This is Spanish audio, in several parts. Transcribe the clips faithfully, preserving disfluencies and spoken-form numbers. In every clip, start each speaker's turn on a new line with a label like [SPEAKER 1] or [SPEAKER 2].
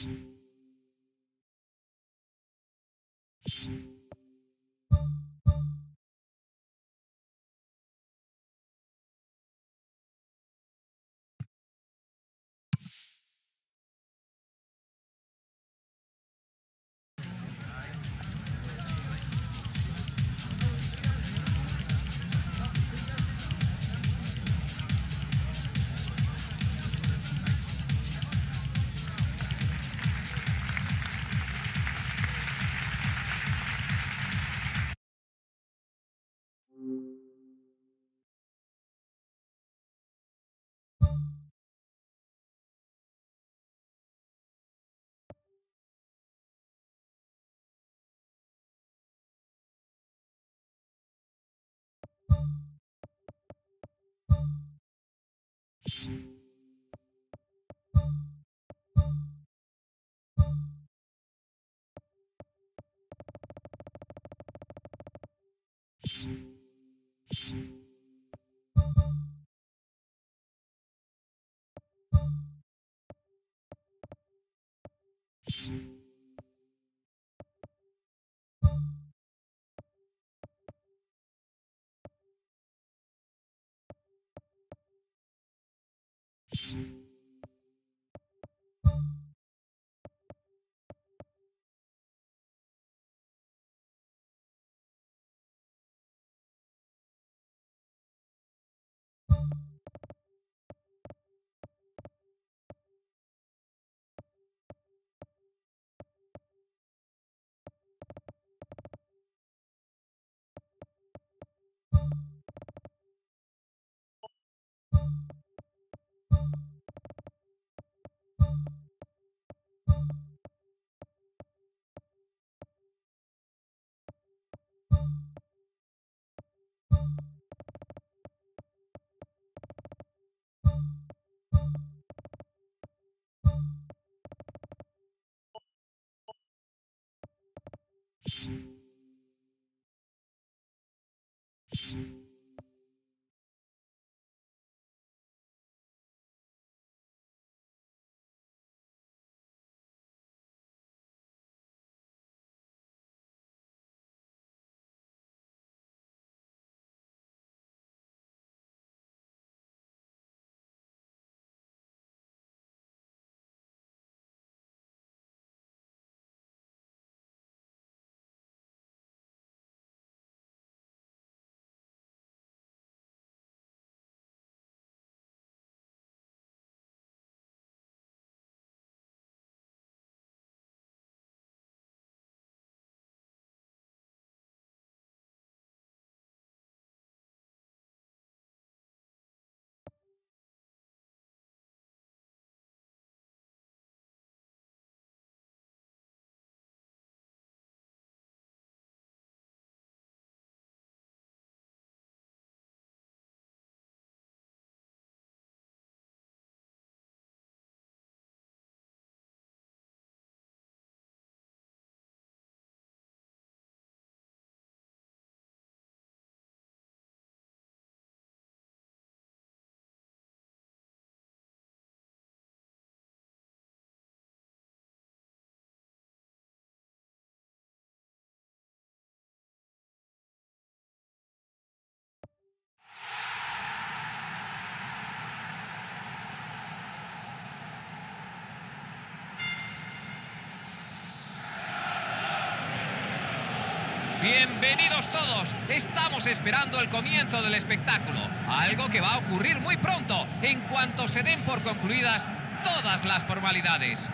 [SPEAKER 1] Bienvenidos todos. Estamos esperando el comienzo del espectáculo. Algo que va a ocurrir muy pronto, en cuanto se den por concluidas todas las formalidades.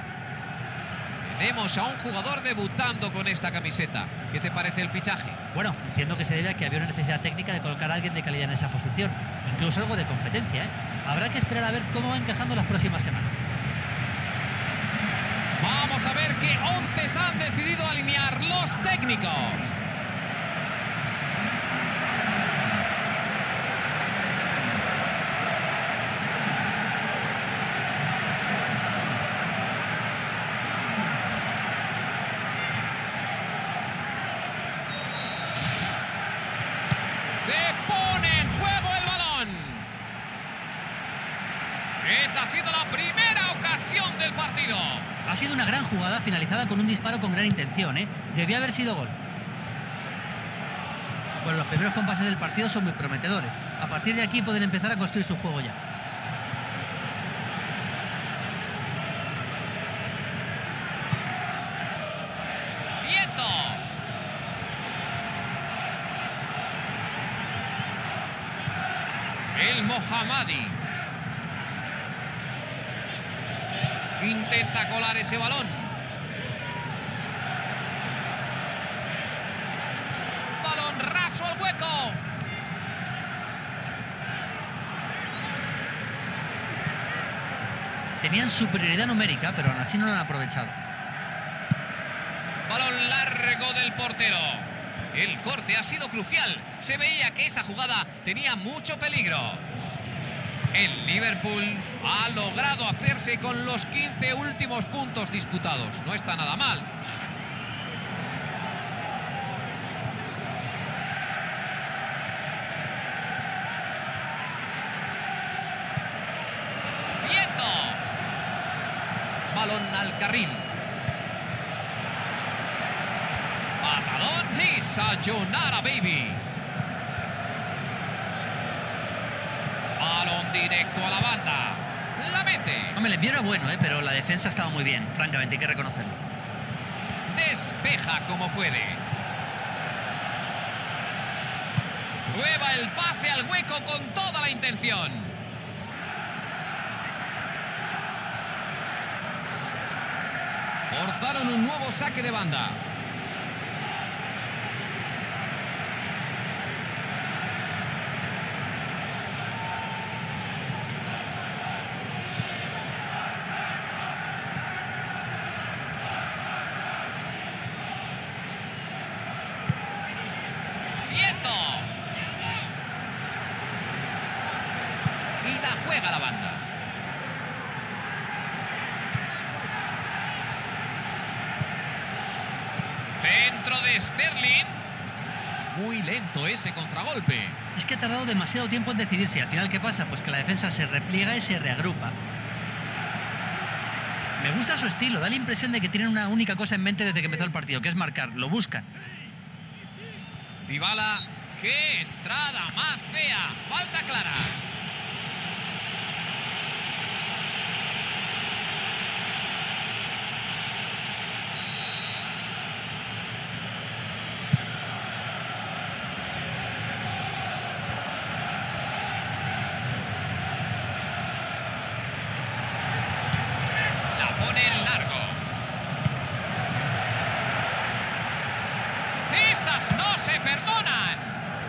[SPEAKER 1] Tenemos a un jugador debutando con esta camiseta. ¿Qué te parece el fichaje?
[SPEAKER 2] Bueno, entiendo que se debe a que había una necesidad técnica de colocar a alguien de calidad en esa posición. Incluso algo de competencia, ¿eh? Habrá que esperar a ver cómo va encajando las próximas semanas.
[SPEAKER 1] Vamos a ver qué once han decidido alinear los técnicos. Esa ha sido la primera ocasión del partido.
[SPEAKER 2] Ha sido una gran jugada finalizada con un disparo con gran intención, ¿eh? Debió haber sido gol. Bueno, los primeros compases del partido son muy prometedores. A partir de aquí pueden empezar a construir su juego ya.
[SPEAKER 1] ¡Viento! El Mohammadi. Intenta colar ese balón. Balón raso al hueco.
[SPEAKER 2] Tenían superioridad numérica, pero aún así no lo han aprovechado.
[SPEAKER 1] Balón largo del portero. El corte ha sido crucial. Se veía que esa jugada tenía mucho peligro. El Liverpool ha logrado hacerse con los quince últimos puntos disputados. No está nada mal. ¡Viento! Balón al carril. Patadón y sayonara, baby. Balón directo a la banda. La mete.
[SPEAKER 2] Hombre, el envío era bueno, ¿eh? Pero la defensa estaba muy bien. Francamente, hay que reconocerlo.
[SPEAKER 1] Despeja como puede. Prueba el pase al hueco con toda la intención. Forzaron un nuevo saque de banda. Y la juega la banda. Centro de Sterling. Muy lento ese contragolpe.
[SPEAKER 2] Es que ha tardado demasiado tiempo en decidirse. Y al final, ¿qué pasa? Pues que la defensa se repliega y se reagrupa. Me gusta su estilo. Da la impresión de que tienen una única cosa en mente desde que empezó el partido, que es marcar. Lo buscan.
[SPEAKER 1] Dybala. ¡Qué entrada más fea! Falta clara. La pone en largo. ¡Esas no se perdonan!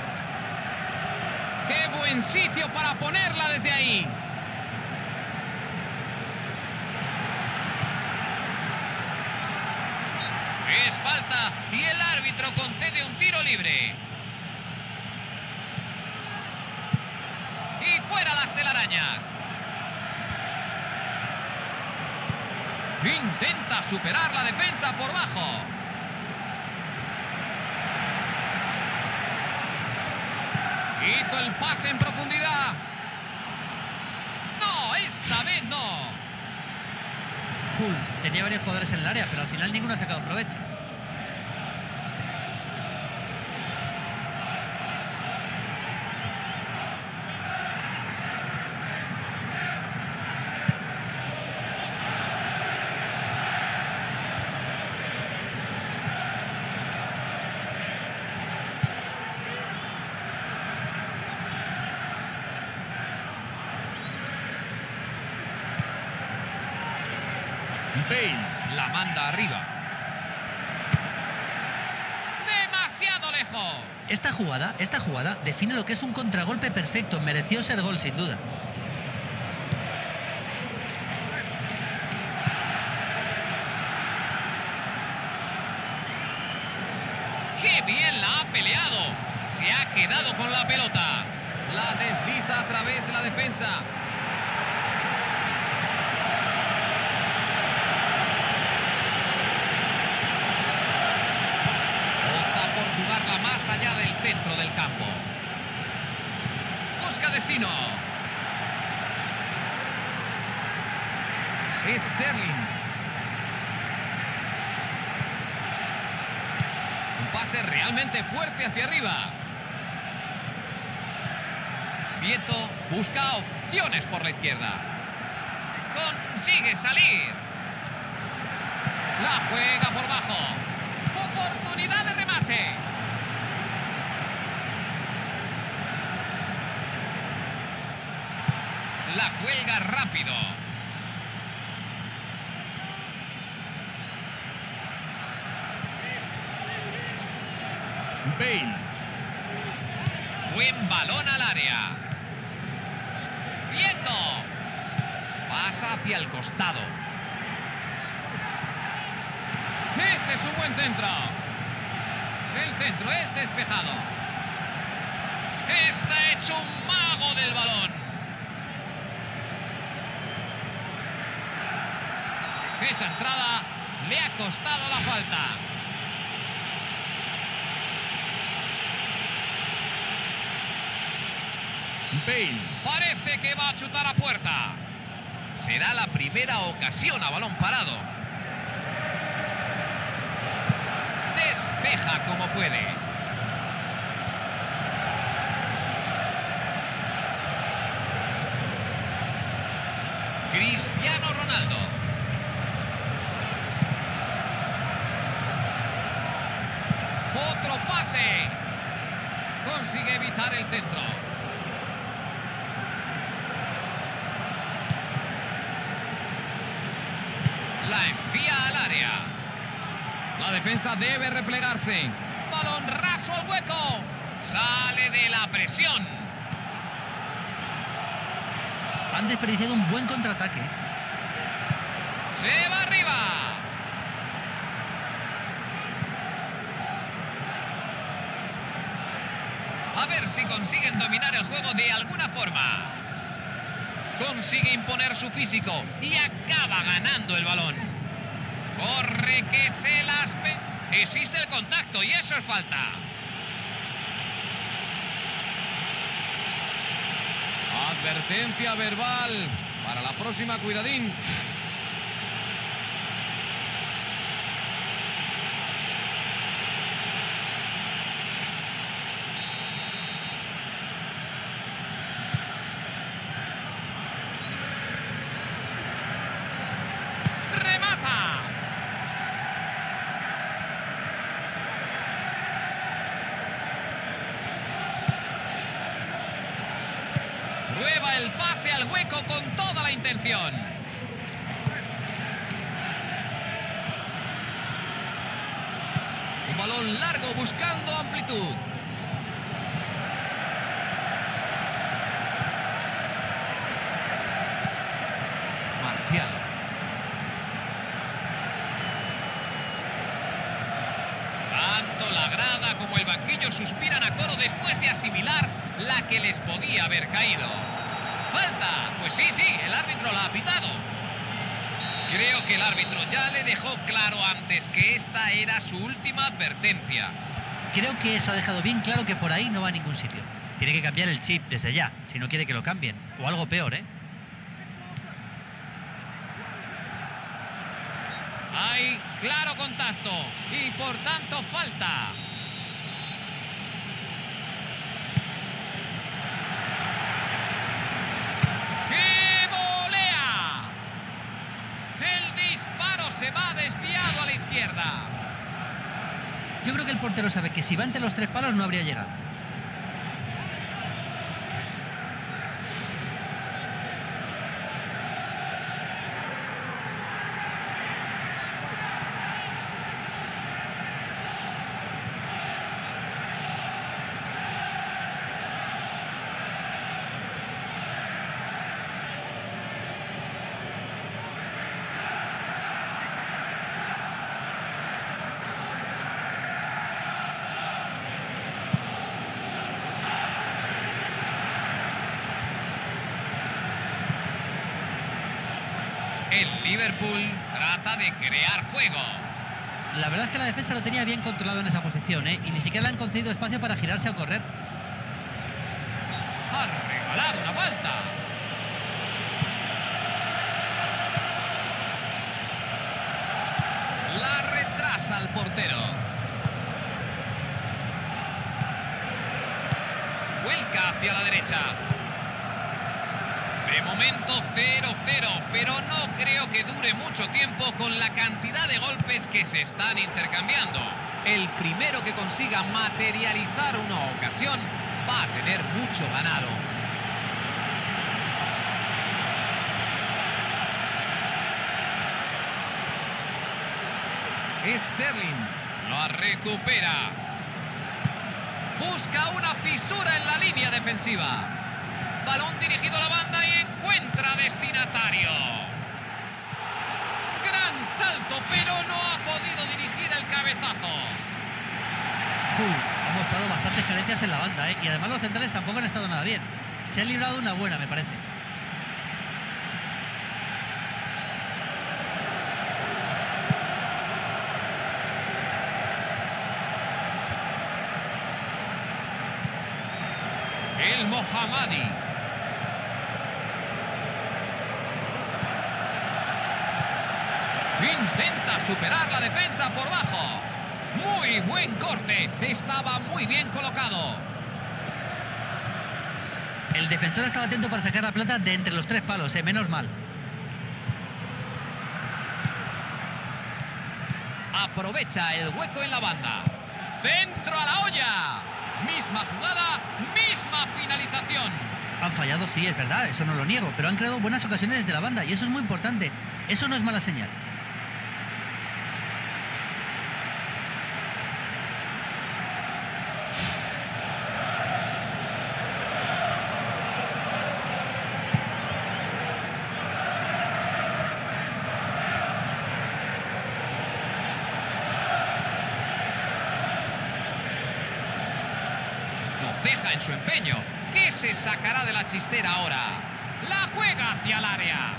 [SPEAKER 1] ¡Qué buen sitio para ponerla desde ahí! Es falta y el árbitro concede un tiro libre. Y fuera las telarañas. Intenta superar la defensa por bajo. Hizo el pase en profundidad. No, esta vez no.
[SPEAKER 2] Hull tenía varios jugadores en el área, pero al final ninguno ha sacado provecho.
[SPEAKER 1] Bale la manda arriba. Demasiado lejos.
[SPEAKER 2] Esta jugada, esta jugada define lo que es un contragolpe perfecto. Mereció ser gol, sin duda.
[SPEAKER 1] ¡Qué bien la ha peleado! Se ha quedado con la pelota. La desliza a través de la defensa. Jugarla más allá del centro del campo. Busca destino. Sterling.
[SPEAKER 3] pase realmente fuerte hacia arriba.
[SPEAKER 1] Vieto busca opciones por la izquierda. Consigue salir. La juega por bajo. Oportunidad de remate. La cuelga rápido.
[SPEAKER 3] Bale.
[SPEAKER 1] Buen balón al área. Vieto. Pasa hacia el costado.
[SPEAKER 3] Ese es un buen centro.
[SPEAKER 1] El centro es despejado. Está hecho un mago del balón. Esa entrada le ha costado la falta.
[SPEAKER 3] Bale.
[SPEAKER 1] Parece que va a chutar a puerta. Será la primera ocasión a balón parado. Despeja como puede. Cristiano Ronaldo. Otro pase. Consigue evitar el centro. La envía al área.
[SPEAKER 3] La defensa debe replegarse.
[SPEAKER 1] Balón raso al hueco. Sale de la presión.
[SPEAKER 2] Han desperdiciado un buen contraataque.
[SPEAKER 1] Se va arriba. A ver si consiguen dominar el juego de alguna forma. Consigue imponer su físico y acaba ganando el balón. Corre que se las ve. Existe el contacto y eso es falta.
[SPEAKER 3] Advertencia verbal. Para la próxima, cuidadín.
[SPEAKER 1] Prueba el pase al hueco con toda la intención.
[SPEAKER 3] Un balón largo buscando amplitud.
[SPEAKER 1] Marcial. Tanto la grada como el banquillo suspiran a coro después de asimilar la que les podía haber caído. ¡Falta! Pues sí, sí, el árbitro la ha pitado. Creo que el árbitro ya le dejó claro antes que esta era su última advertencia.
[SPEAKER 2] Creo que eso ha dejado bien claro que por ahí no va a ningún sitio. Tiene que cambiar el chip desde ya, si no quiere que lo cambien. O algo peor, ¿eh?
[SPEAKER 1] Hay claro contacto y por tanto falta. ¡Qué volea! El disparo se va desviado a la izquierda.
[SPEAKER 2] Yo creo que el portero sabe que si va entre los tres palos no habría llegado.
[SPEAKER 1] El Liverpool trata de crear juego.
[SPEAKER 2] La verdad es que la defensa lo tenía bien controlado en esa posición, ¿eh? Y ni siquiera le han concedido espacio para girarse o correr.
[SPEAKER 1] Ha regalado una falta.
[SPEAKER 3] La retrasa al portero.
[SPEAKER 1] juega hacia la derecha. De momento cero cero, pero no creo que dure mucho tiempo con la cantidad de golpes que se están intercambiando. El primero que consiga materializar una ocasión va a tener mucho ganado. Sterling lo recupera. Busca una fisura en la línea defensiva. Balón dirigido a la banda y encuentra destinatario. Gran salto, pero no ha podido dirigir el cabezazo.
[SPEAKER 2] Uy, ha mostrado bastantes carencias en la banda, ¿eh? Y además los centrales tampoco han estado nada bien. Se han librado de una buena, me parece.
[SPEAKER 1] El Mohammadi. Intenta superar la defensa por bajo. Muy buen corte. Estaba muy bien colocado.
[SPEAKER 2] El defensor estaba atento para sacar la pelota de entre los tres palos, ¿eh? Menos mal.
[SPEAKER 1] Aprovecha el hueco en la banda. Centro a la olla. Misma jugada, misma finalización.
[SPEAKER 2] Han fallado, sí, es verdad, eso no lo niego, pero han creado buenas ocasiones desde la banda y eso es muy importante. Eso no es mala señal.
[SPEAKER 1] Ceja en su empeño. ¿Qué se sacará de la chistera ahora? La juega hacia el área.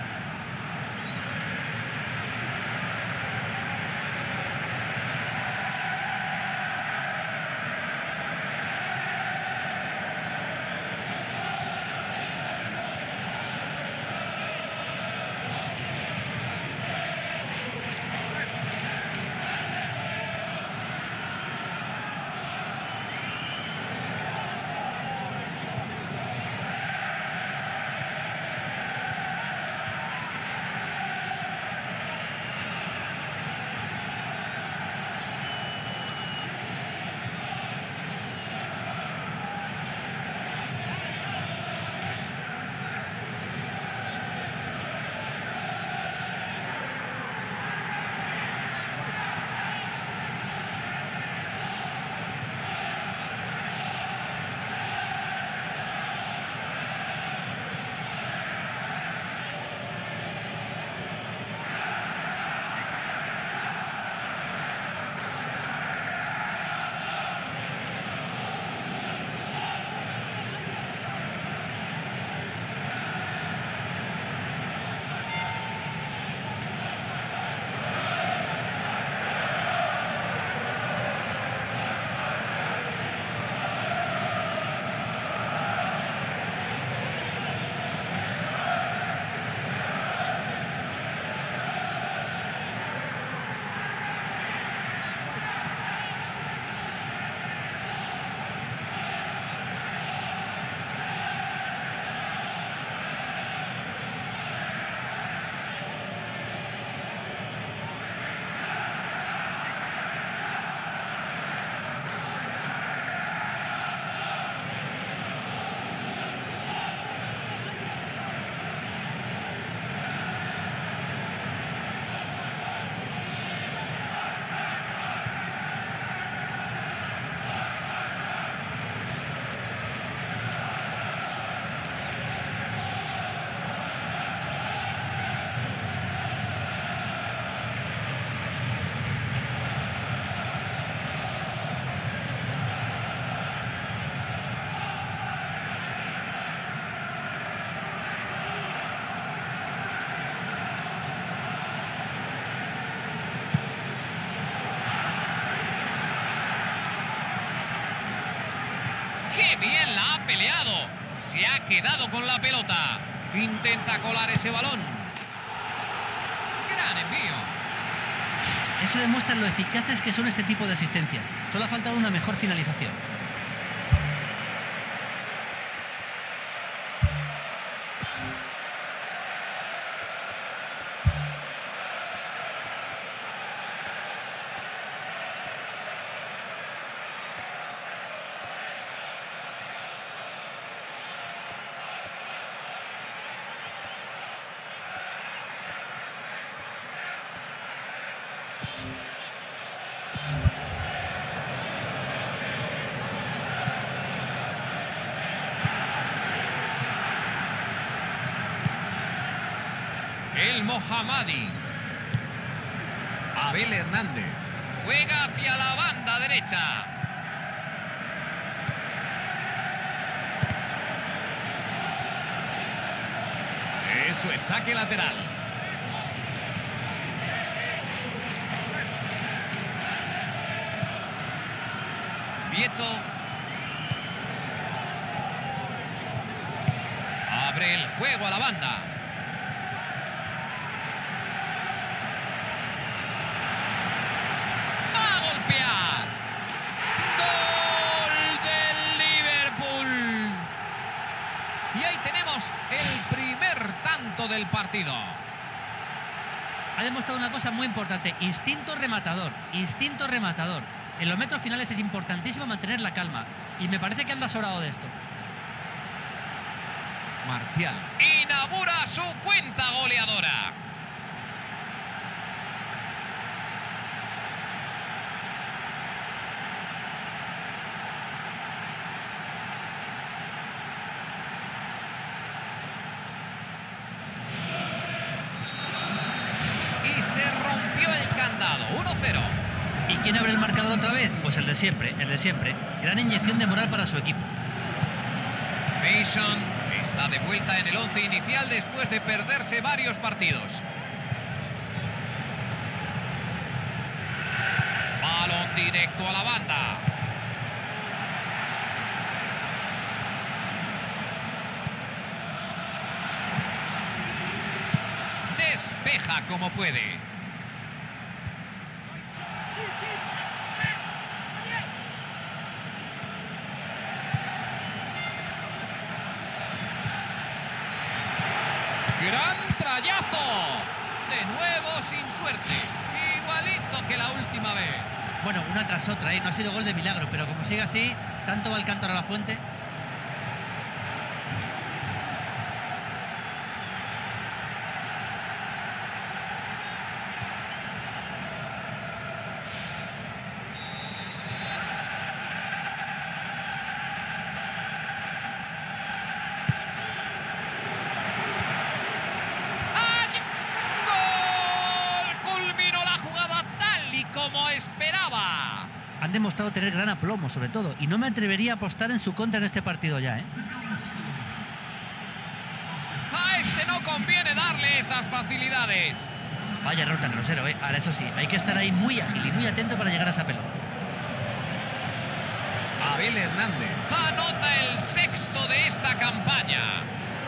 [SPEAKER 1] ¡Qué bien la ha peleado! Se ha quedado con la pelota. Intenta colar ese balón. Gran envío.
[SPEAKER 2] Eso demuestra lo eficaces que son este tipo de asistencias. Solo ha faltado una mejor finalización.
[SPEAKER 3] El Mohammadi. Abel Hernández.
[SPEAKER 1] Juega hacia la banda derecha.
[SPEAKER 3] Eso es saque lateral.
[SPEAKER 1] Vieto. Abre el juego a la banda. Va a golpear. Gol del Liverpool.
[SPEAKER 3] Y ahí tenemos el primer tanto del partido.
[SPEAKER 2] Ha demostrado una cosa muy importante: instinto rematador, instinto rematador. En los metros finales es importantísimo mantener la calma, y me parece que anda sobrado de esto.
[SPEAKER 3] Martial.
[SPEAKER 1] Inaugura su cuenta goleadora. Y se rompió el candado. uno cero.
[SPEAKER 2] ¿Y quién abre el marcador otra vez? Pues el de siempre, el de siempre. Gran inyección de moral para su equipo.
[SPEAKER 1] Mason está de vuelta en el once inicial después de perderse varios partidos. Balón directo a la banda. Despeja como puede. ¡Gran trayazo! De nuevo sin suerte. Igualito que la última vez.
[SPEAKER 2] Bueno, una tras otra, ¿eh? No ha sido gol de milagro, pero como sigue así, tanto va el cántaro a la fuente.
[SPEAKER 1] Como esperaba.
[SPEAKER 2] Han demostrado tener gran aplomo, sobre todo, y no me atrevería a apostar en su contra en este partido ya, ¿eh?
[SPEAKER 1] A este no conviene darle esas facilidades.
[SPEAKER 2] Vaya error tan grosero, ¿eh? Ahora, eso sí, hay que estar ahí muy ágil y muy atento para llegar a esa pelota.
[SPEAKER 3] Abel Hernández.
[SPEAKER 1] Anota el sexto de esta campaña.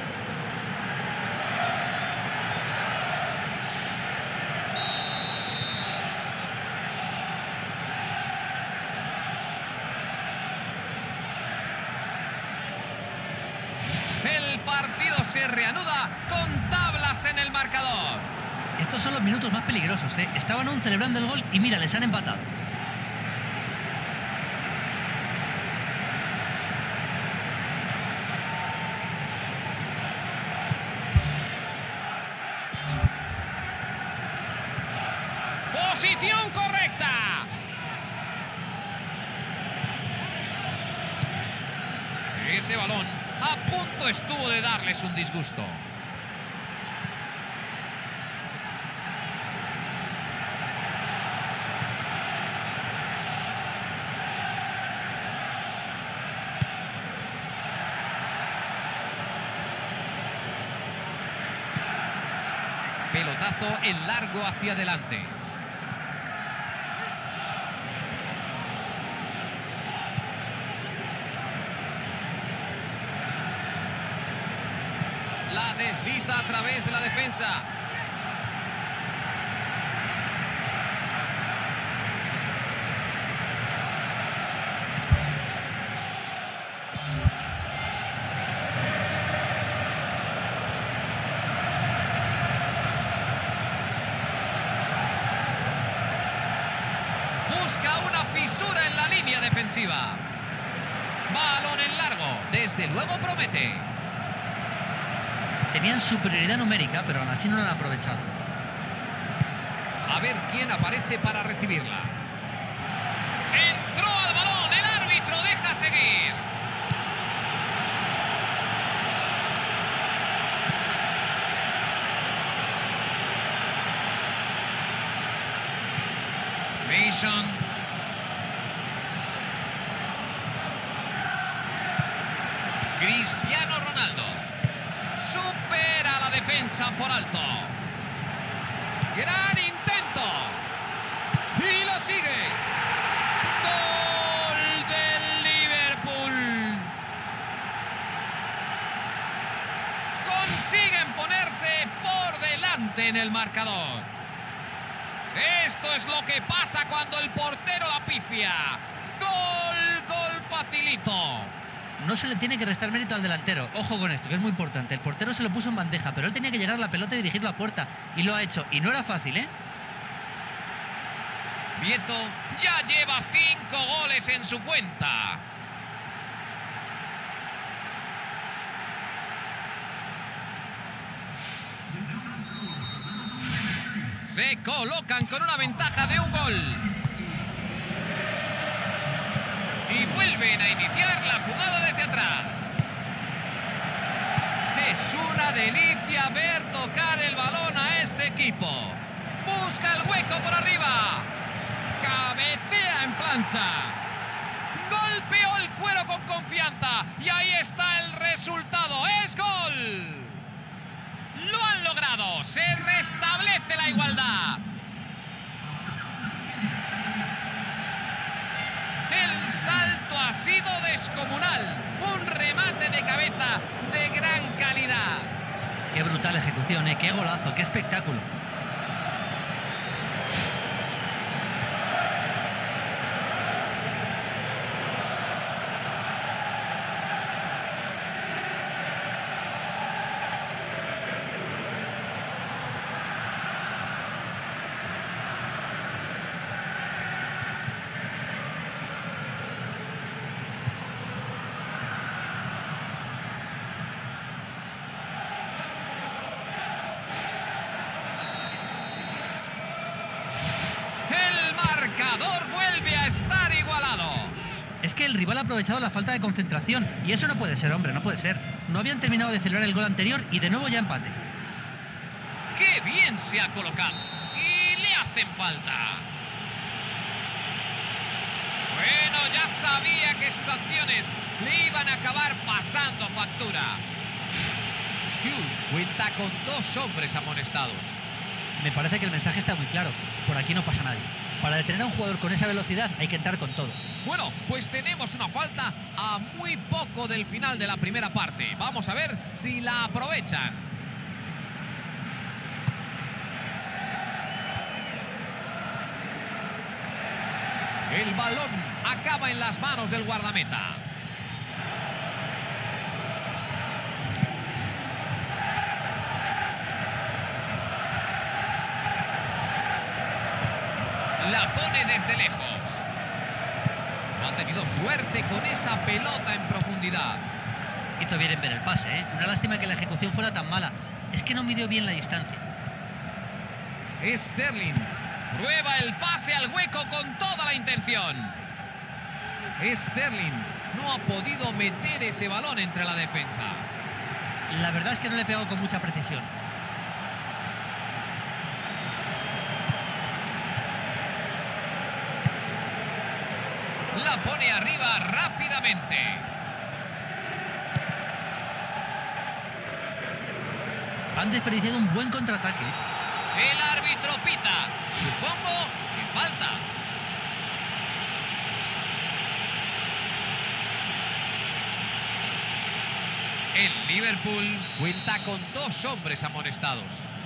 [SPEAKER 1] El partido se reanuda con tablas en el marcador.
[SPEAKER 2] Estos son los minutos más peligrosos, ¿eh? Estaban aún celebrando el gol y mira, les han empatado.
[SPEAKER 1] Posición correcta. Ese balón a punto estuvo de darles un disgusto. Pelotazo en largo hacia adelante.
[SPEAKER 3] La desliza a través de la defensa.
[SPEAKER 1] Busca una fisura en la línea defensiva. Balón en largo. Desde luego promete.
[SPEAKER 2] Tenían superioridad numérica, pero aún así no lo han aprovechado.
[SPEAKER 3] A ver quién aparece para recibirla.
[SPEAKER 1] Entró al balón, el árbitro deja seguir. Mason. Cristiano Ronaldo. Supera la defensa por alto. Gran intento. Y lo sigue. Gol del Liverpool. Consiguen ponerse por delante en el marcador. Esto es lo que pasa cuando el portero la pifia. Gol, gol facilito.
[SPEAKER 2] No se le tiene que restar mérito al delantero. Ojo con esto, que es muy importante. El portero se lo puso en bandeja, pero él tenía que llegar a la pelota y dirigirlo a puerta. Y lo ha hecho. Y no era fácil, ¿eh?
[SPEAKER 1] Vieto ya lleva cinco goles en su cuenta. Se colocan con una ventaja de un gol. Y vuelven a iniciar la jugada desde atrás. Es una delicia ver tocar el balón a este equipo. Busca el hueco por arriba. Cabecea en plancha. Golpeó el cuero con confianza. Y ahí está el resultado. ¡Es gol! ¡Lo han logrado! Se restablece la igualdad. El salto ha sido descomunal. Un remate de cabeza de gran calidad.
[SPEAKER 2] Qué brutal ejecución, ¿eh? Qué golazo, qué espectáculo.
[SPEAKER 1] Vuelve a estar igualado.
[SPEAKER 2] Es que el rival ha aprovechado la falta de concentración y eso no puede ser, hombre, no puede ser. No habían terminado de celebrar el gol anterior y de nuevo ya empate.
[SPEAKER 1] ¡Qué bien se ha colocado! Y le hacen falta. Bueno, ya sabía que sus acciones le iban a acabar pasando factura. Hull cuenta con dos hombres amonestados.
[SPEAKER 2] Me parece que el mensaje está muy claro. Por aquí no pasa nadie. Para detener a un jugador con esa velocidad hay que entrar con todo.
[SPEAKER 3] Bueno, pues tenemos una falta a muy poco del final de la primera parte. Vamos a ver si la aprovechan. El balón acaba en las manos del guardameta.
[SPEAKER 1] La pone desde lejos.
[SPEAKER 3] No ha tenido suerte con esa pelota en profundidad.
[SPEAKER 2] Hizo bien en ver el pase, ¿eh? Una lástima que la ejecución fuera tan mala. Es que no midió bien la distancia.
[SPEAKER 1] Sterling prueba el pase al hueco con toda la intención.
[SPEAKER 3] Sterling no ha podido meter ese balón entre la defensa.
[SPEAKER 2] La verdad es que no le pegó con mucha precisión.
[SPEAKER 1] La pone arriba rápidamente.
[SPEAKER 2] Han desperdiciado un buen contraataque.
[SPEAKER 1] El árbitro pita. Supongo que falta. El Liverpool cuenta con dos hombres amonestados.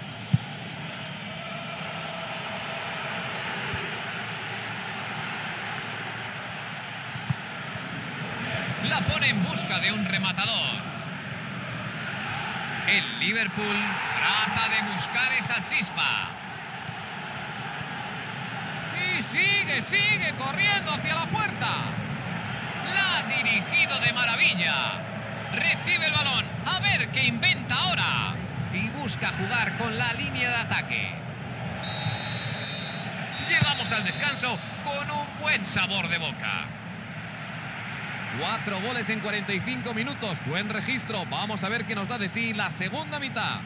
[SPEAKER 1] La pone en busca de un rematador. El Liverpool trata de buscar esa chispa. Y sigue, sigue corriendo hacia la puerta. La ha dirigido de maravilla. Recibe el balón. A ver qué inventa ahora. Y busca jugar con la línea de ataque. al descanso con un buen sabor de boca.
[SPEAKER 3] Cuatro goles en cuarenta y cinco minutos. Buen registro. Vamos a ver qué nos da de sí la segunda mitad.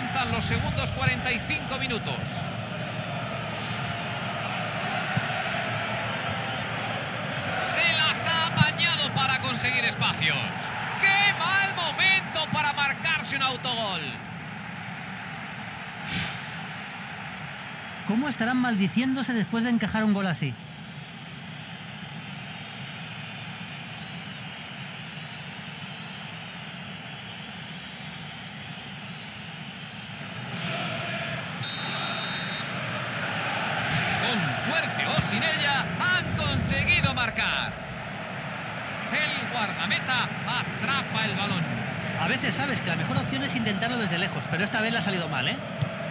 [SPEAKER 1] Comienzan los segundos cuarenta y cinco minutos. Se las ha apañado para conseguir espacios. ¡Qué mal momento para marcarse un autogol!
[SPEAKER 2] ¿Cómo estarán maldiciéndose después de encajar un gol así?
[SPEAKER 1] Con suerte o sin ella, han conseguido marcar. El guardameta atrapa el balón.
[SPEAKER 2] A veces sabes que la mejor opción es intentarlo desde lejos, pero esta vez le ha salido mal, ¿eh?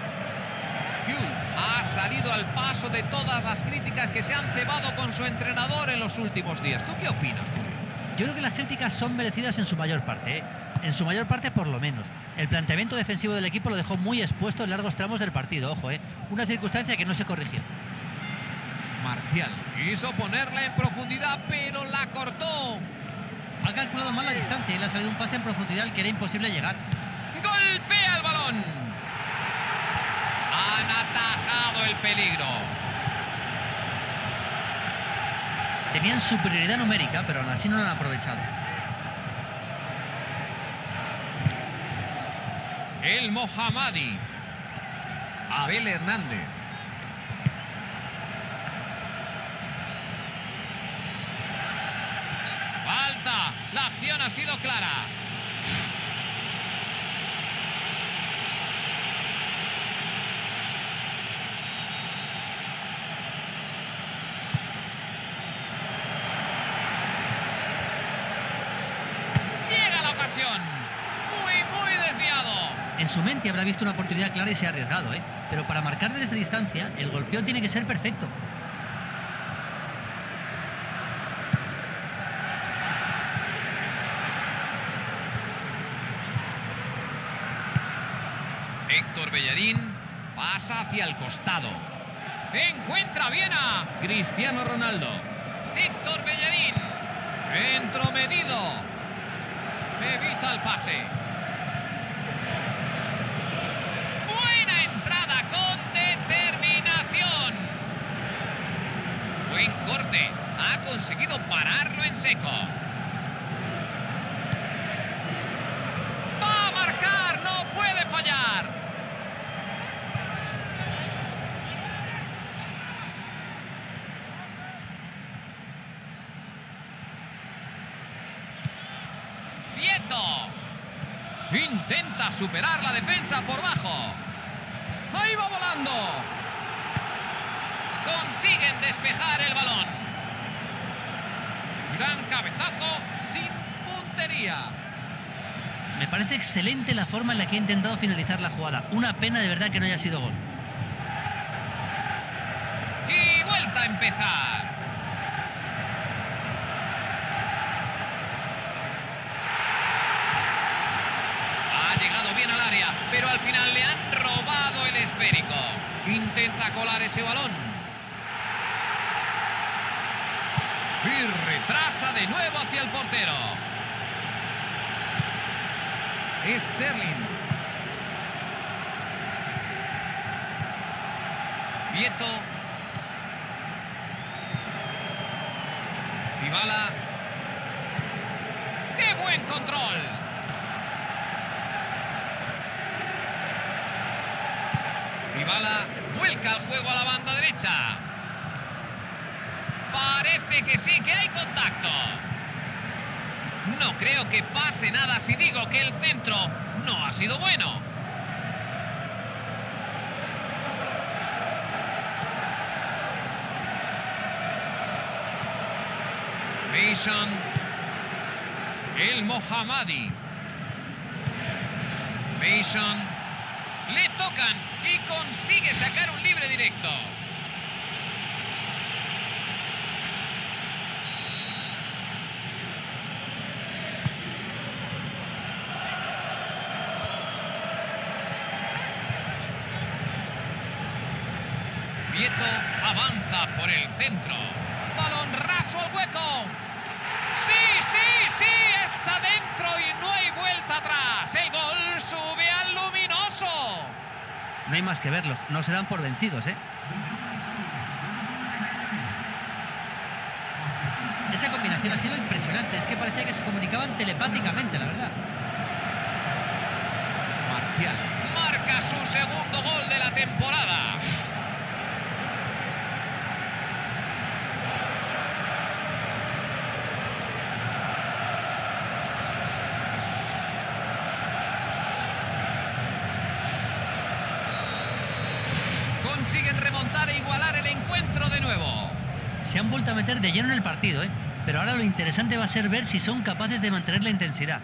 [SPEAKER 1] Hull ha salido al paso de todas las críticas que se han cebado con su entrenador en los últimos días. ¿Tú qué opinas, Julio?
[SPEAKER 2] Yo creo que las críticas son merecidas en su mayor parte, ¿eh? En su mayor parte, por lo menos. El planteamiento defensivo del equipo lo dejó muy expuesto en largos tramos del partido, ojo, ¿eh? Una circunstancia que no se corrigió.
[SPEAKER 1] Martial quiso ponerla en profundidad, pero la cortó.
[SPEAKER 2] Ha calculado mal la distancia y le ha salido un pase en profundidad al que era imposible llegar.
[SPEAKER 1] ¡Golpea el balón! Han atajado el peligro.
[SPEAKER 2] Tenían superioridad numérica, pero aún así no lo han aprovechado.
[SPEAKER 1] El Mohammadi. Abel Hernández. Falta. La acción ha sido clara. Llega la ocasión. Muy, muy desviado.
[SPEAKER 2] En su mente habrá visto una oportunidad clara y se ha arriesgado, ¿eh? Pero para marcar desde distancia, el golpeo tiene que ser perfecto.
[SPEAKER 1] Héctor Bellerín pasa hacia el costado. Encuentra bien a Cristiano Ronaldo. Héctor Bellerín. Entrometido. Evita el pase. Buena entrada con determinación. Buen corte. Ha conseguido pararlo en seco. Va a marcar. No puede fallar. Intenta superar la defensa por bajo. Ahí va volando. Consiguen despejar el balón. Gran cabezazo sin puntería.
[SPEAKER 2] Me parece excelente la forma en la que ha intentado finalizar la jugada. Una pena de verdad que no haya sido gol.
[SPEAKER 1] Y vuelta a empezar. Llegado bien al área, pero al final le han robado el esférico. Intenta colar ese balón. Y retrasa de nuevo hacia el portero. Sterling. Vieto. Dybala. ¡Qué buen control! Dybala vuelca el juego a la banda derecha. Parece que sí, que hay contacto. No creo que pase nada si digo que el centro no ha sido bueno. Mason. El Mohammadi. Mason. Le tocan y consigue sacar un libre directo. Vieto avanza por el centro. Balón raso al hueco. ¡Sí, sí, sí! Está dentro y no hay vuelta atrás. El gol sube al luminoso.
[SPEAKER 2] No hay más que verlos, no se dan por vencidos, ¿eh? Esa combinación ha sido impresionante, es que parecía que se comunicaban telepáticamente, la verdad.
[SPEAKER 3] Martial
[SPEAKER 1] Marca su segundo gol de la temporada.
[SPEAKER 3] consiguen remontar e igualar el encuentro de nuevo.
[SPEAKER 2] Se han vuelto a meter de lleno en el partido, ¿eh? Pero ahora lo interesante va a ser ver si son capaces de mantener la intensidad.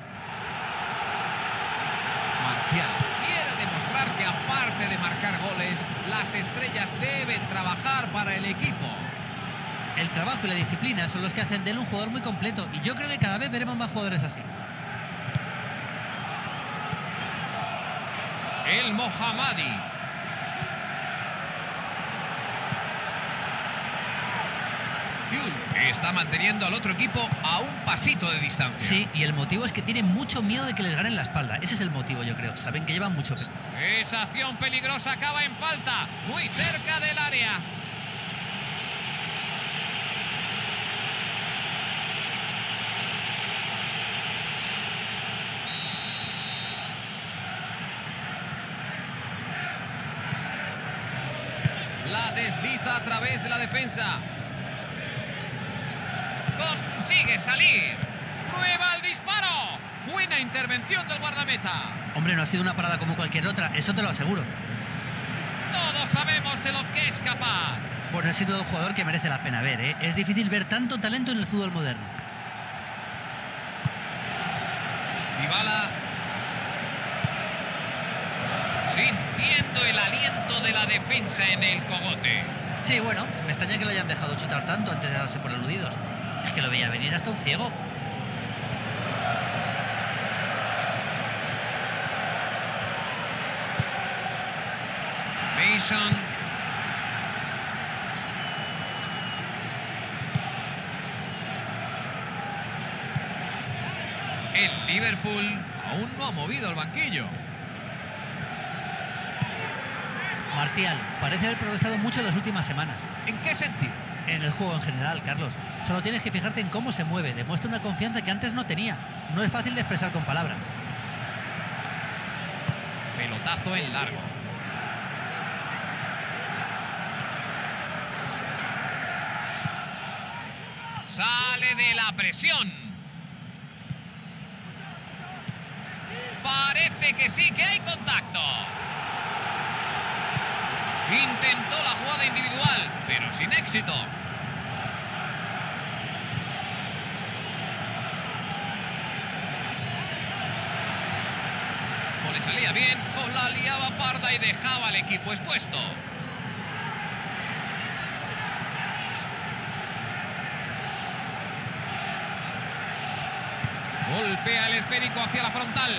[SPEAKER 3] Martial quiere demostrar que aparte de marcar goles, las estrellas deben trabajar para el equipo.
[SPEAKER 2] El trabajo y la disciplina son los que hacen de él un jugador muy completo y yo creo que cada vez veremos más jugadores así.
[SPEAKER 3] El Mohammadi. Hull está manteniendo al otro equipo a un pasito de distancia.
[SPEAKER 2] Sí, y el motivo es que tienen mucho miedo de que les ganen la espalda. Ese es el motivo, yo creo. Saben que llevan mucho peso.
[SPEAKER 3] Esa acción peligrosa acaba en falta, muy cerca del área. La desliza a través de la defensa.
[SPEAKER 1] Consigue salir. Prueba el disparo. Buena intervención del guardameta.
[SPEAKER 2] Hombre, no ha sido una parada como cualquier otra, eso te lo aseguro.
[SPEAKER 1] Todos sabemos de lo que es capaz.
[SPEAKER 2] Bueno, ha sido un jugador que merece la pena ver, ¿eh? Es difícil ver tanto talento en el fútbol moderno.
[SPEAKER 1] Dybala. Sintiendo el aliento de la defensa en el cogote.
[SPEAKER 2] Sí, bueno, me extraña que lo hayan dejado chutar tanto antes de darse por aludidos. Es que lo veía venir hasta un ciego.
[SPEAKER 1] Mason. El Liverpool
[SPEAKER 3] Aún no ha movido el banquillo.
[SPEAKER 2] Martial parece haber progresado mucho en las últimas semanas.
[SPEAKER 3] ¿En qué sentido?
[SPEAKER 2] En el juego en general, Carlos. Solo tienes que fijarte en cómo se mueve. Demuestra una confianza que antes no tenía. No es fácil de expresar con palabras.
[SPEAKER 3] Pelotazo en largo.
[SPEAKER 1] sale de la presión. Parece que sí que hay contacto. Intentó la jugada individual, pero sin éxito. O le salía bien o la liaba parda y dejaba al equipo expuesto. Golpea el esférico hacia la frontal.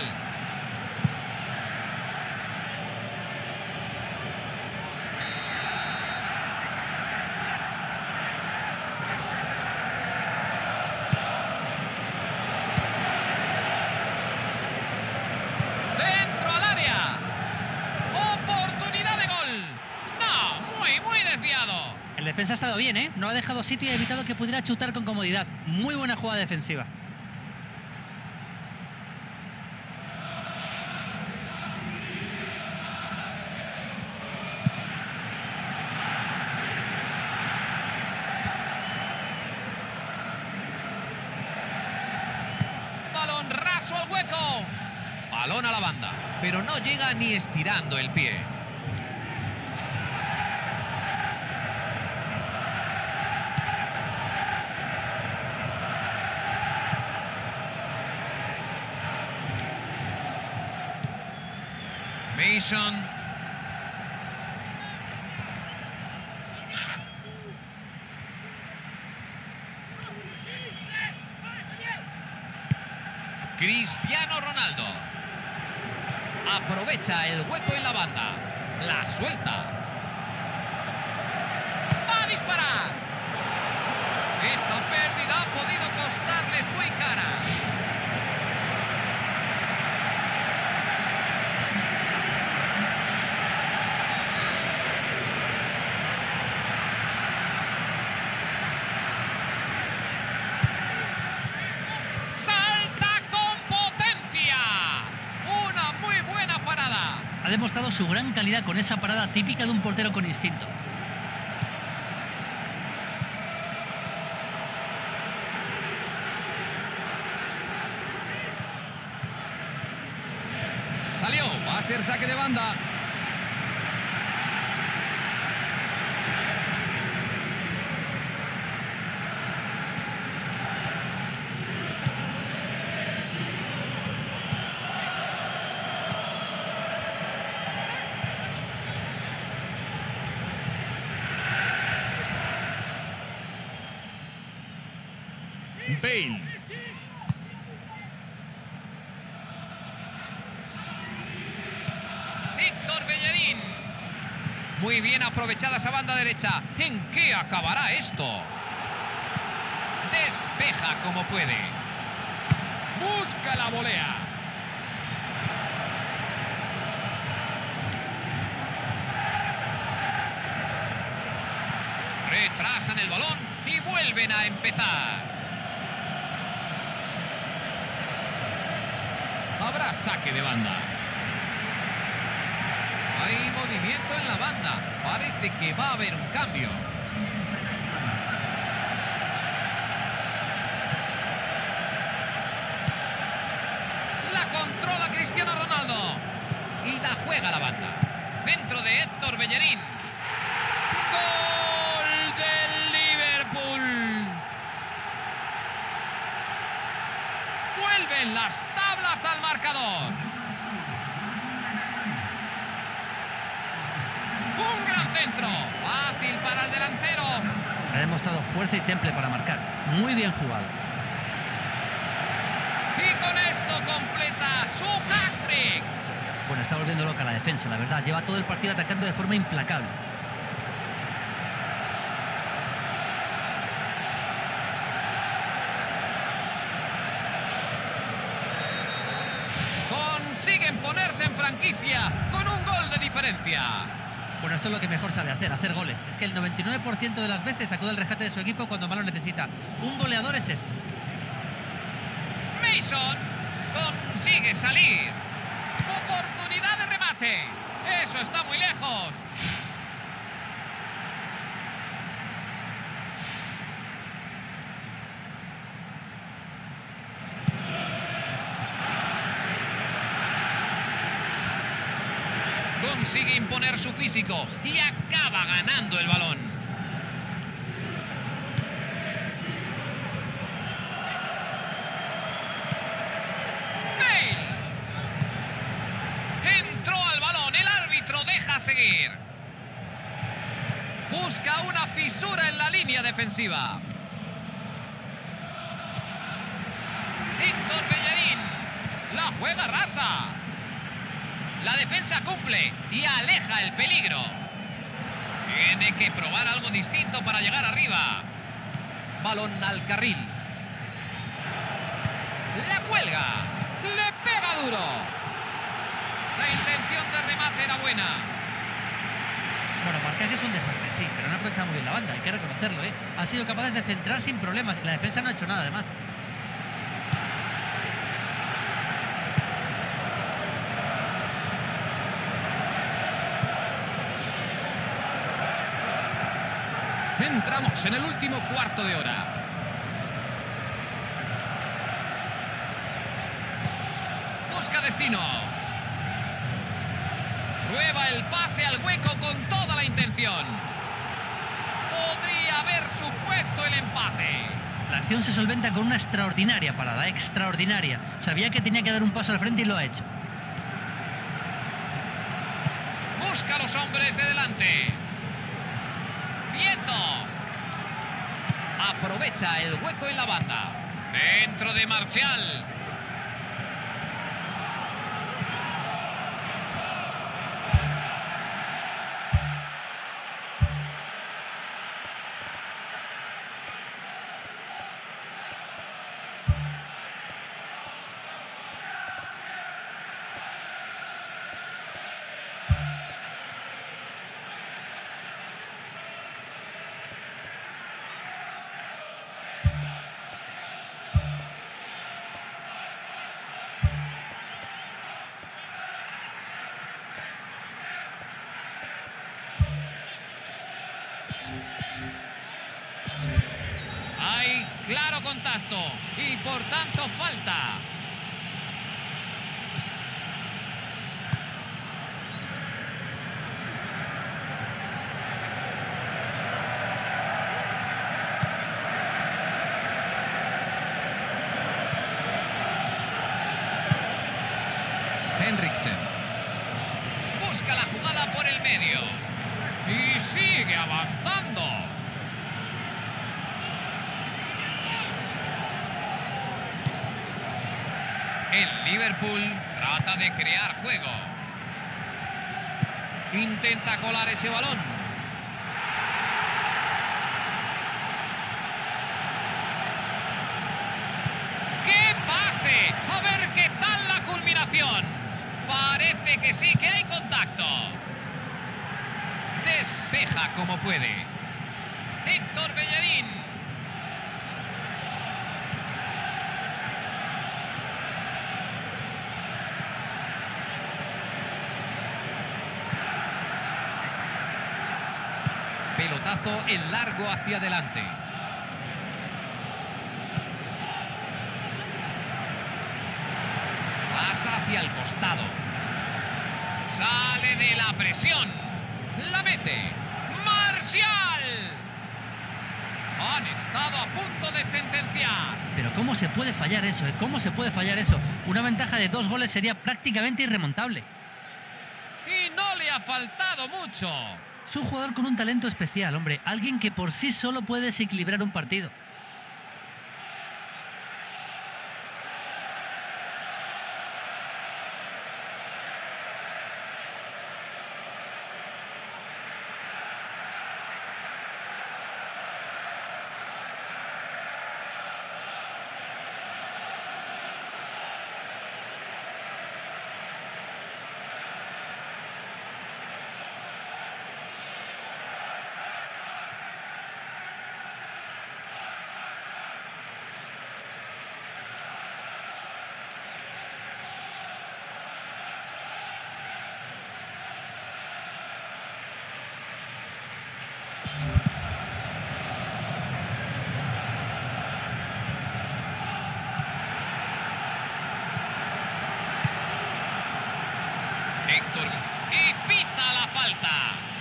[SPEAKER 1] Dentro al área. Oportunidad de gol. No, muy, muy desviado.
[SPEAKER 2] El defensa ha estado bien, ¿eh? No ha dejado sitio y ha evitado que pudiera chutar con comodidad. Muy buena jugada defensiva.
[SPEAKER 1] Balón raso al hueco. Balón a la banda, pero no llega ni estirando el pie. Mason. Cristiano Ronaldo. Aprovecha el hueco en la banda. La suelta. ¡Va a disparar! Esa pérdida ha podido costarles muy cara.
[SPEAKER 2] Ha demostrado su gran calidad con esa parada típica de un portero con instinto.
[SPEAKER 3] Salió, va a ser saque de banda. Bale.
[SPEAKER 1] Héctor Bellerín. Muy bien aprovechada esa banda derecha. ¿En qué acabará esto? Despeja como puede.
[SPEAKER 3] Busca la volea.
[SPEAKER 1] Retrasan el balón y vuelven a empezar.
[SPEAKER 3] Habrá saque de banda.
[SPEAKER 1] Hay movimiento en la banda. Parece que va a haber un cambio. La controla Cristiano Ronaldo. Y la juega la banda. Centro de Héctor Bellerín. ¡Gol del Liverpool! Vuelven las tablas al marcador. Un gran centro. Fácil para el delantero.
[SPEAKER 2] Ha demostrado fuerza y temple para marcar. Muy bien jugado.
[SPEAKER 1] Y con esto completa su hat-trick.
[SPEAKER 2] Bueno, está volviendo loca la defensa, la verdad. Lleva todo el partido atacando de forma implacable.
[SPEAKER 1] Consiguen ponerse en franquicia con un gol de diferencia.
[SPEAKER 2] Bueno, esto es lo que mejor sabe hacer, hacer goles. Es que el noventa y nueve por ciento de las veces acude al rescate de su equipo cuando más lo necesita. Un goleador es esto.
[SPEAKER 1] Mason consigue salir. Oportunidad de remate. Eso está muy lejos. Consigue imponer su físico y acaba ganando el balón. Bale. Entró al balón, el árbitro deja seguir. Busca una fisura en la línea defensiva. Héctor Bellerín. La juega rasa. La defensa cumple y aleja el peligro. Tiene que probar algo distinto para llegar arriba. Balón al carril. La cuelga. Le pega duro. La intención de remate era buena.
[SPEAKER 2] Bueno, marcaje es un desastre, sí, pero no ha aprovechado muy bien la banda, hay que reconocerlo, ¿eh? Han sido capaces de centrar sin problemas y la defensa no ha hecho nada, además.
[SPEAKER 3] Entramos en el último cuarto de hora.
[SPEAKER 1] Busca destino. Prueba el pase al hueco con toda la intención. Podría haber supuesto el empate.
[SPEAKER 2] La acción se solventa con una extraordinaria parada, extraordinaria. Sabía que tenía que dar un paso al frente y lo ha hecho.
[SPEAKER 1] Busca a los hombres de delante. Vieto. Aprovecha el hueco en la banda. Dentro de Marcial. Hay claro contacto y por tanto falta. Henriksen. Busca la jugada por el medio. Y sigue avanzando. El Liverpool trata de crear juego. Intenta colar ese balón. ¡Qué pase! A ver qué tal la culminación. Parece que sí, que hay contacto. Despeja como puede. Héctor Bellerín. Pelotazo en largo hacia adelante. Pasa hacia el costado. Sale de la presión. La mete. ¡Marcial! Han estado a punto de sentenciar.
[SPEAKER 2] Pero ¿cómo se puede fallar eso? eh? ¿Cómo se puede fallar eso? Una ventaja de dos goles sería prácticamente irremontable.
[SPEAKER 1] Y no le ha faltado mucho.
[SPEAKER 2] Es un jugador con un talento especial, hombre. Alguien que por sí solo puede desequilibrar un partido.
[SPEAKER 1] Héctor. Y pita la falta.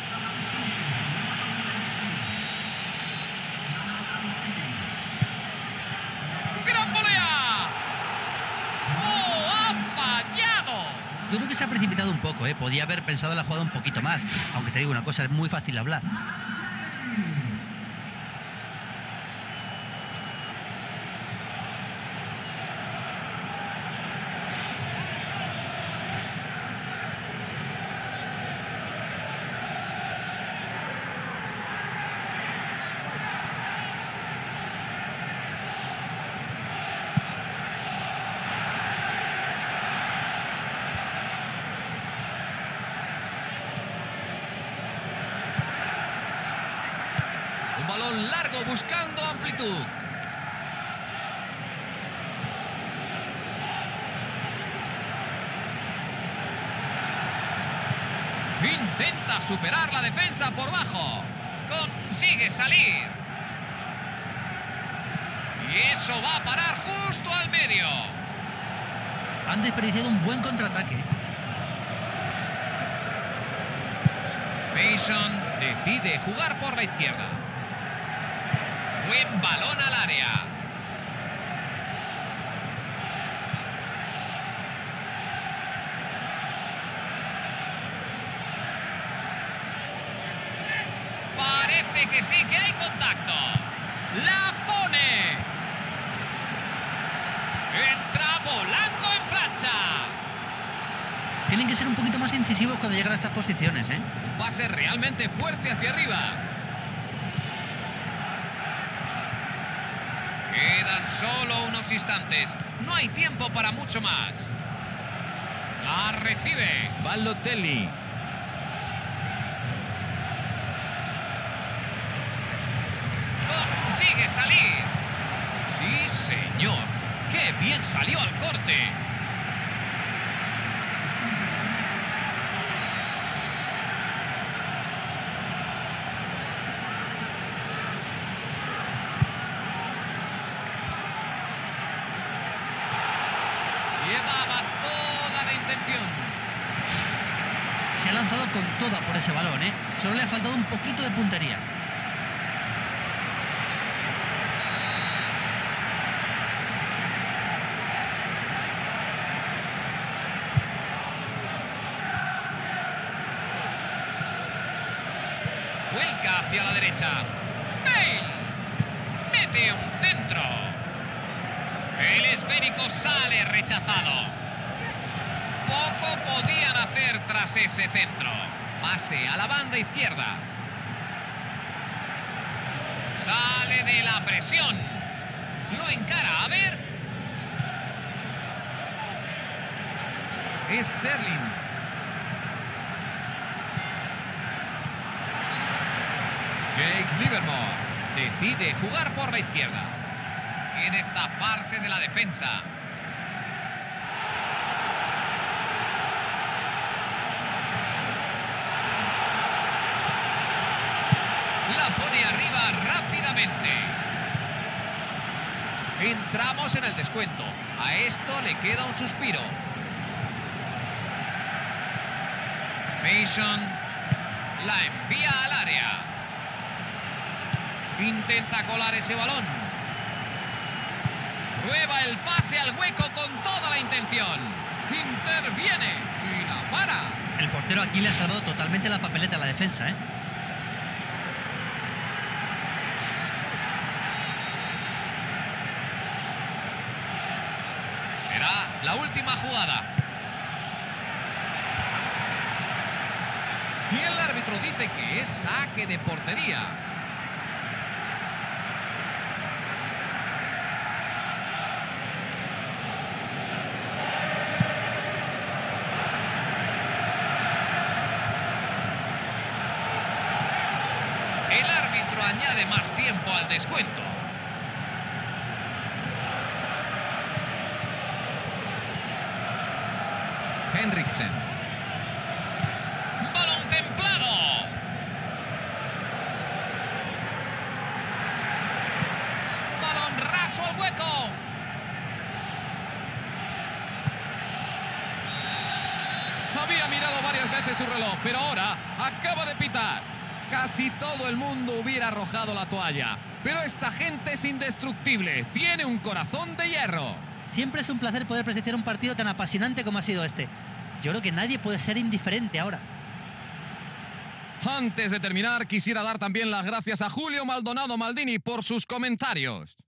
[SPEAKER 1] ¡Gran volea! ¡Oh, ha fallado!
[SPEAKER 2] Yo creo que se ha precipitado un poco, ¿eh? Podía haber pensado en la jugada un poquito más. Aunque te digo una cosa, es muy fácil hablar.
[SPEAKER 3] Un balón largo buscando amplitud.
[SPEAKER 1] Intenta superar la defensa por bajo. Consigue salir. Y eso va a parar justo al medio.
[SPEAKER 2] Han desperdiciado un buen contraataque.
[SPEAKER 1] Mason decide jugar por la izquierda. Buen balón al área. Parece que sí, que hay contacto. La pone. Entra volando en plancha.
[SPEAKER 2] Tienen que ser un poquito más incisivos cuando llegan a estas posiciones, ¿eh?
[SPEAKER 3] Un pase realmente fuerte hacia arriba.
[SPEAKER 1] Quedan solo unos instantes. No hay tiempo para mucho más. La recibe.
[SPEAKER 3] Balotelli.
[SPEAKER 1] Consigue salir. Sí, señor. ¡Qué bien salió al corte!
[SPEAKER 3] daba toda la intención.
[SPEAKER 2] Se ha lanzado con toda por ese balón, ¿eh? Solo le ha faltado un poquito de puntería.
[SPEAKER 3] Vuelca hacia la derecha. Bale. Mete un centro. El esférico sale rechazado. Poco podían hacer tras ese centro. Pase a la banda izquierda. Sale de la presión. Lo encara, a ver. Sterling. Jake Livermore decide jugar por la izquierda. Quiere zafarse de la defensa. La pone arriba rápidamente. Entramos en el descuento. A esto le queda un suspiro. Mason la envía al área. Intenta colar ese balón. Prueba el pase al hueco con toda la intención. Interviene y la para.
[SPEAKER 2] El portero aquí le ha salvado totalmente la papeleta a la defensa, ¿eh?
[SPEAKER 3] Será la última jugada. Y el árbitro dice que es saque de portería. El árbitro añade más tiempo al descuento. Henriksen. Balón templado. Balón raso al hueco. Había mirado varias veces su reloj, pero ahora acaba de pitar. Casi todo el mundo hubiera arrojado la toalla. Pero esta gente es indestructible. Tiene un corazón de hierro.
[SPEAKER 2] Siempre es un placer poder presenciar un partido tan apasionante como ha sido este. Yo creo que nadie puede ser indiferente ahora.
[SPEAKER 3] Antes de terminar, quisiera dar también las gracias a Julio Maldonado Maldini por sus comentarios.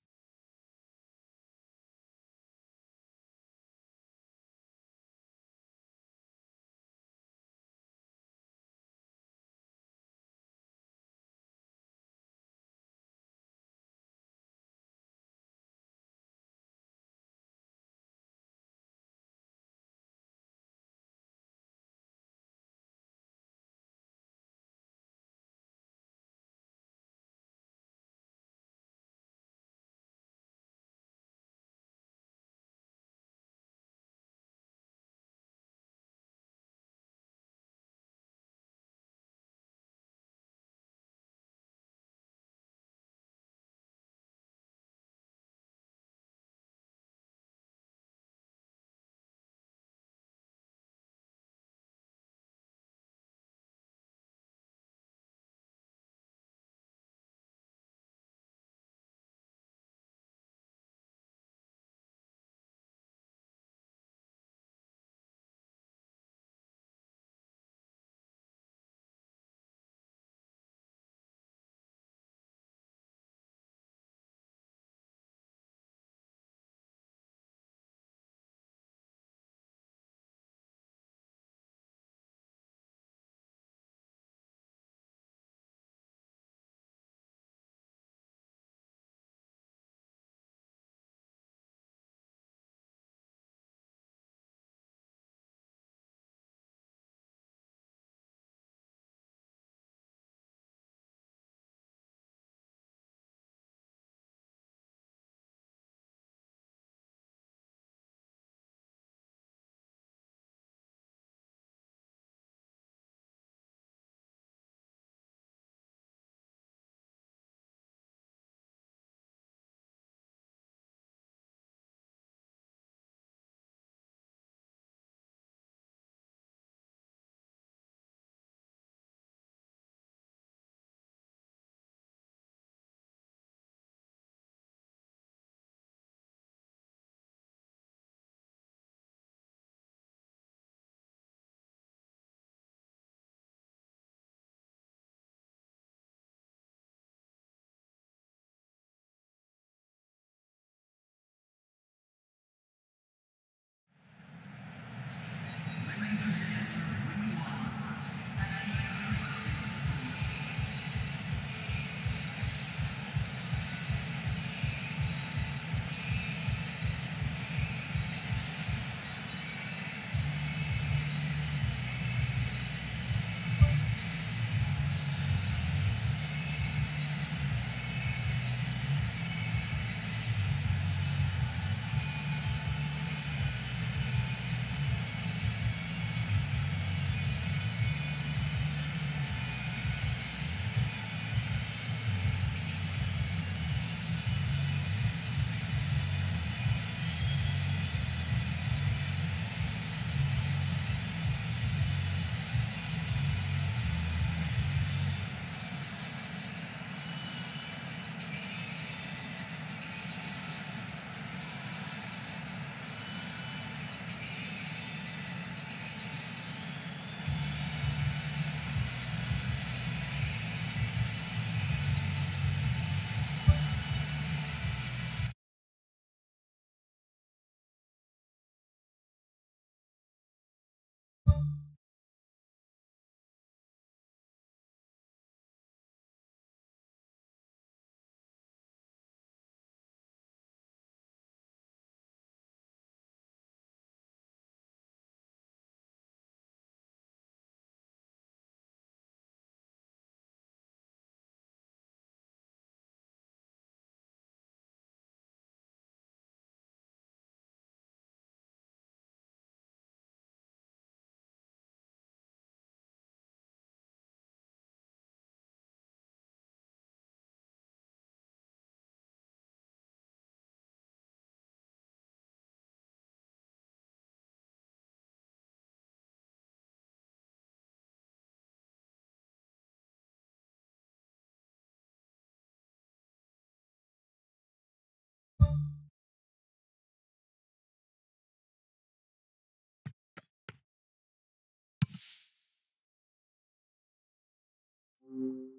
[SPEAKER 4] Thank you.